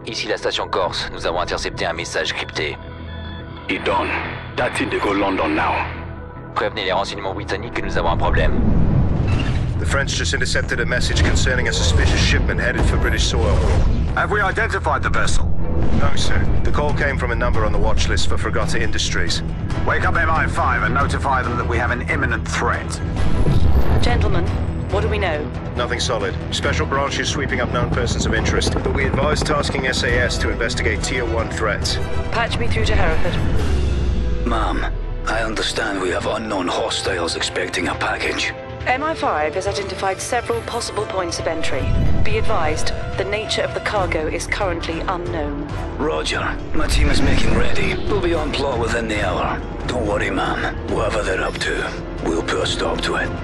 Ici la station Corse. Nous avons intercepté un message crypté. It done. That's it to go London now. Prévenez les renseignements britanniques que nous avons un problème. The French just intercepted a message concerning a suspicious shipment headed for British soil. Have we identified the vessel? No, sir. The call came from a number on the watch list for Fregata Industries. Wake up MI5 and notify them that we have an imminent threat. Gentlemen, what do we know? Nothing solid. Special branch is sweeping up known persons of interest, but we advise tasking SAS to investigate Tier 1 threats. Patch me through to Hereford. Ma'am, I understand we have unknown hostiles expecting a package. MI5 has identified several possible points of entry. Be advised, the nature of the cargo is currently unknown. Roger. My team is making ready. We'll be on plot within the hour. Don't worry, ma'am. Whatever they're up to, we'll put a stop to it.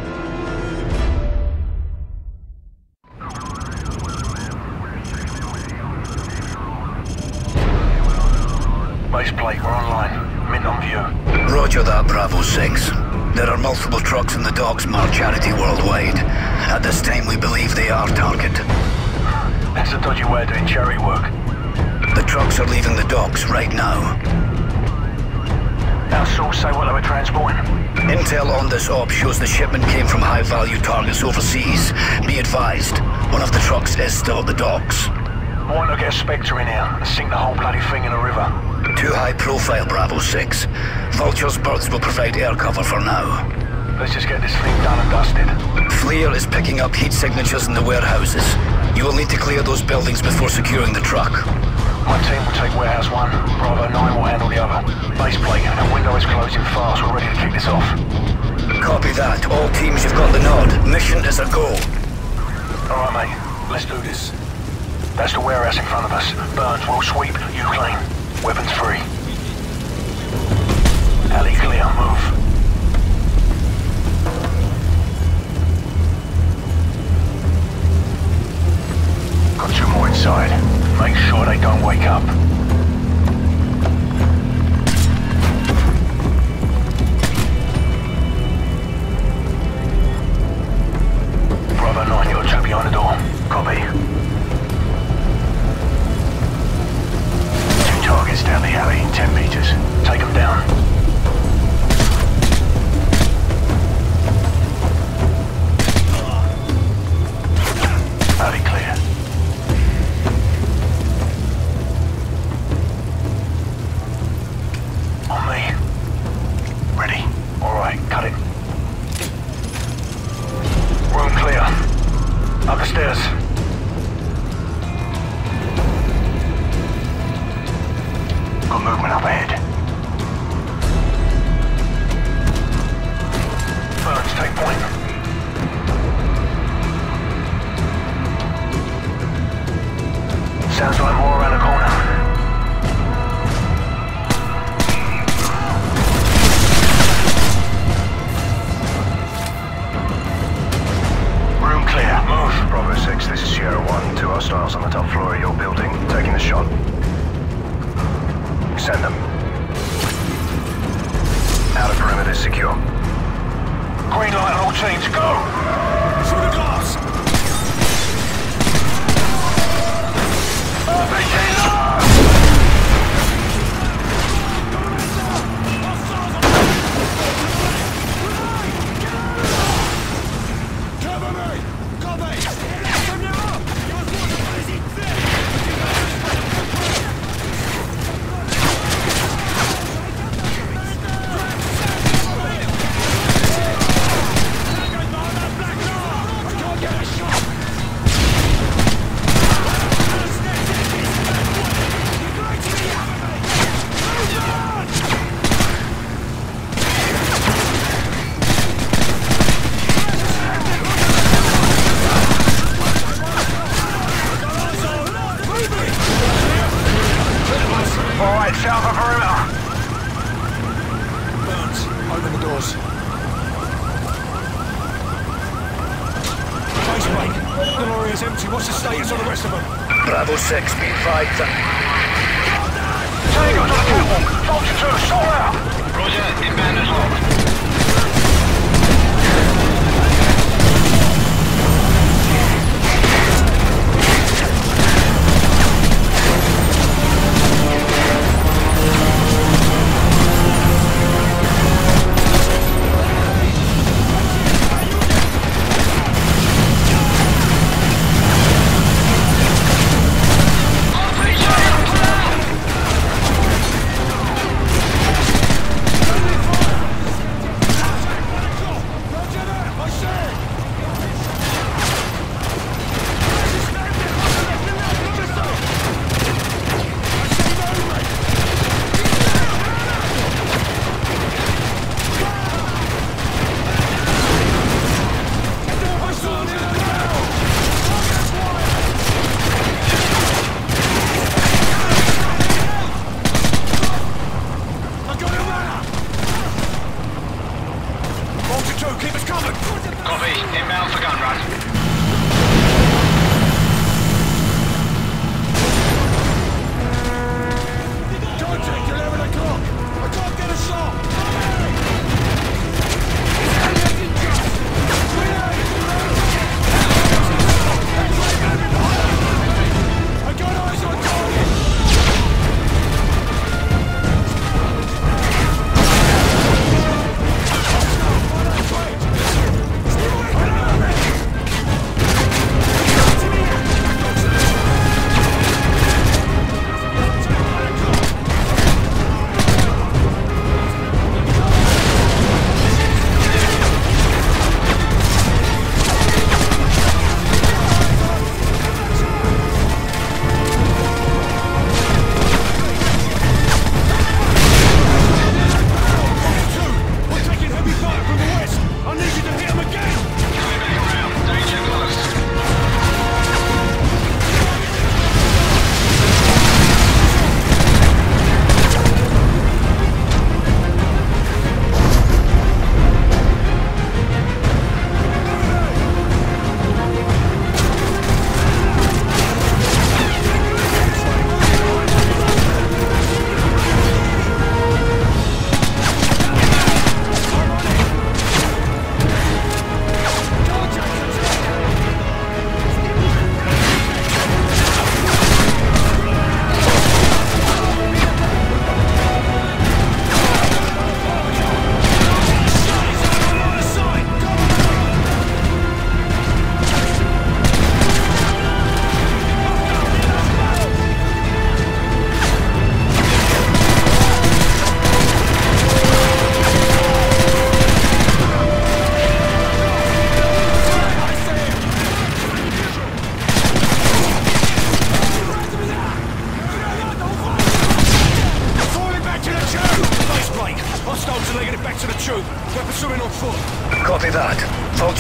Base plate, we're online. Mint on view. Roger that, Bravo 6. There are multiple trucks in the docks marked Charity worldwide. At this time, we believe they are target. That's a dodgy way of doing charity work. The trucks are leaving the docks right now. Our source say what they were transporting? Intel on this op shows the shipment came from high-value targets overseas. Be advised, one of the trucks is still at the docks. I want to get a Spectre in here and sink the whole bloody thing in the river. Too high profile, Bravo 6. Vulture's birds will provide air cover for now. Let's just get this thing done and dusted. Flair is picking up heat signatures in the warehouses. You will need to clear those buildings before securing the truck. My team will take warehouse 1, Bravo 9 will handle the other. Base plate, our window is closing fast, we're ready to kick this off. Copy that. All teams, you've got the nod. Mission is a go. Alright mate, let's do this. That's the warehouse in front of us. Burns, we'll sweep, you clean. Weapons free. Alley clear, move. Got 2 more inside. Make sure they don't wake up. Bravo 9, you're trapped behind the door. Copy. 2 targets down the alley in 10 meters. Take them down. Alley clear. On me. Ready. Alright, cut it. Room clear. Up the stairs. Got movement up ahead. Burns, take point. Sounds like more around the corner. Room clear. Move. Bravo 6, this is Sierra 1. 2 hostiles on the top floor of your building. Taking the shot. Send them. Outer perimeter secure. Green light on all teams. Go! Through the glass! Bravo 6, be advised that... Tango to the catwalk! Vulture 2, sold out! Roger, inbound is locked.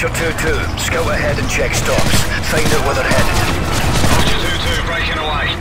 Roger 2-2. Scout ahead and check stops. Find out where they're headed. Roger 2-2, breaking away.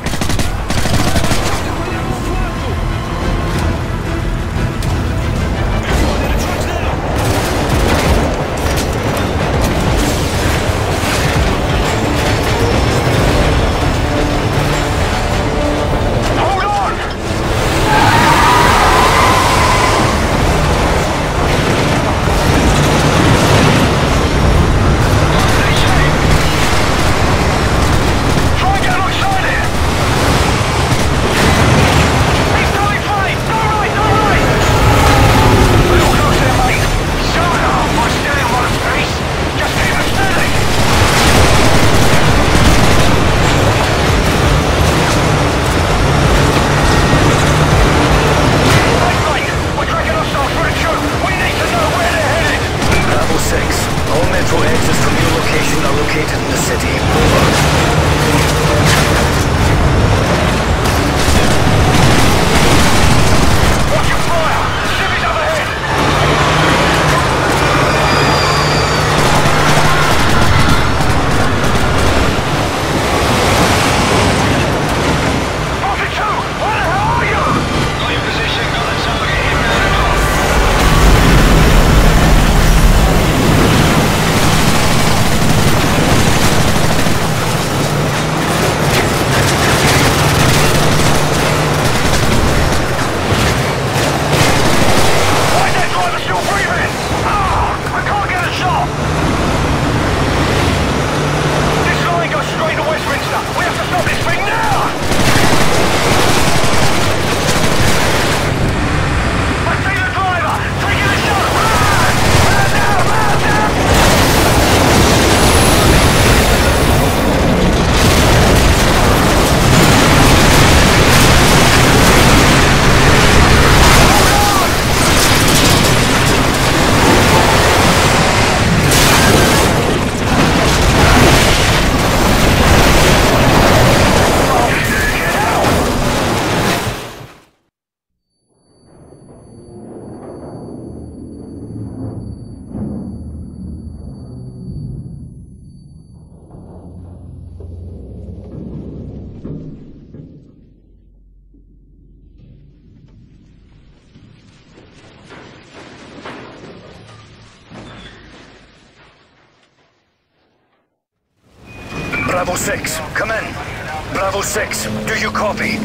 Bravo 6, come in. Bravo 6, do you copy?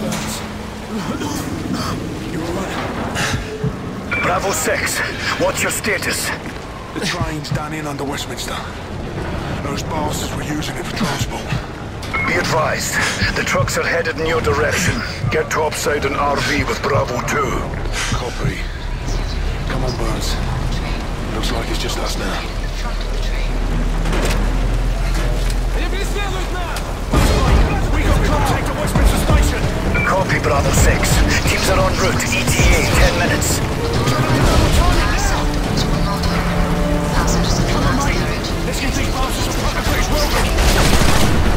Bravo 6, what's your status? The train's done in under Westminster. Those bastards were using it for transport. Be advised, the trucks are headed in your direction. Get topside an RV with Bravo 2. Copy. Come on, Burns. Looks like it's just us now. We got contact at Westminster Station. Copy, Bravo 6. Teams are en route. ETA, 10 minutes. Let's get these bastards a proper place welcome.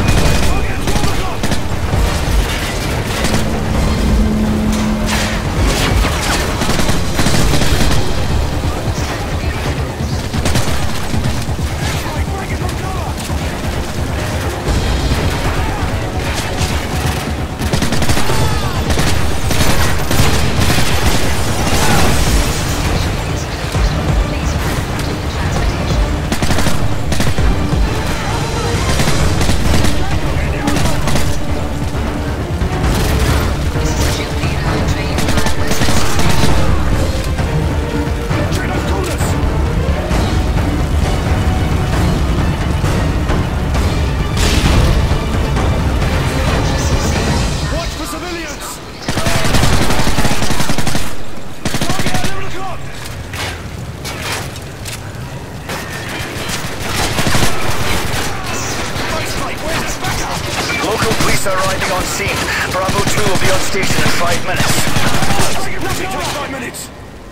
Arriving on scene. Bravo 2 will be on station in 5 minutes. Nothing takes 5 minutes.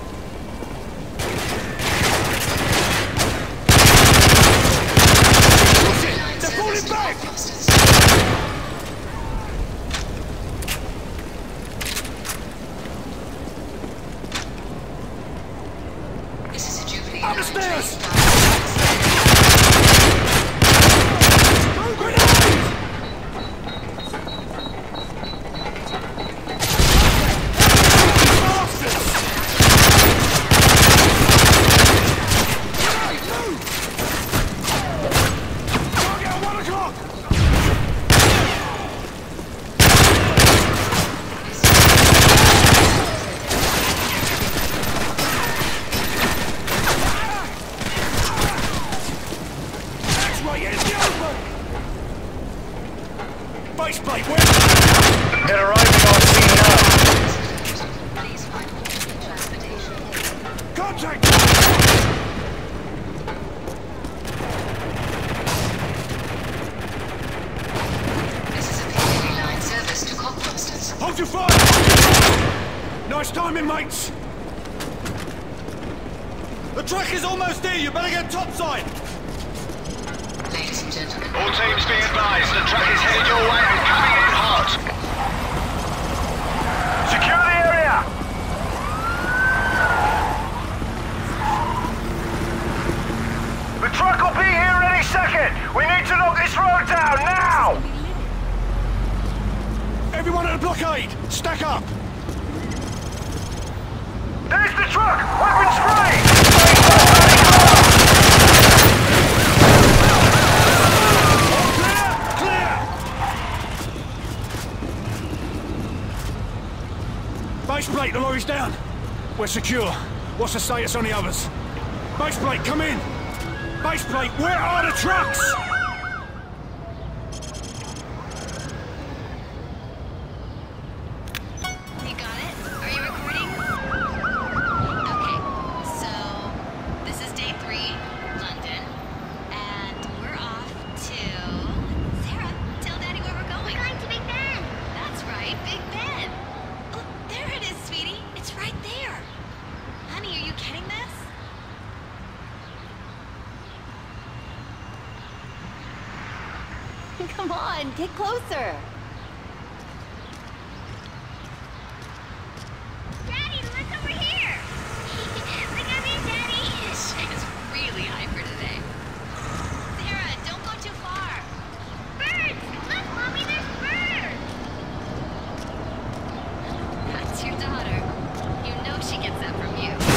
They're falling back! Up the stairs! Base plate, where? They're arriving on scene now. Please find alternate transportation. Contact! This is a PPV line service to Cockmonsters. Hold your fire! Nice timing, mates! The truck is almost here, you better get topside! Ladies and gentlemen. All teams be advised, the truck is headed your way and coming in hot! Secure the area! The truck will be here any second! We need to knock this road down, now! Everyone at the blockade, stack up! There's the truck! Weapons free! Clear! Base plate, the lorry's down. We're secure. What's the status on the others? Base plate, come in! Base plate, where are the trucks? You got it? Are you recording? Okay, so this is day 3, London, and we're off to... Sarah, tell Daddy where we're going. We're going to Big Ben. That's right, Big Ben. Oh, there it is, sweetie. It's right there. Honey, are you getting this? Come on, get closer. Daddy, look over here. Look at me, Daddy. She's really hyper today. Sarah, don't go too far. Birds! Look, Mommy, there's birds. That's your daughter. You know she gets that from you.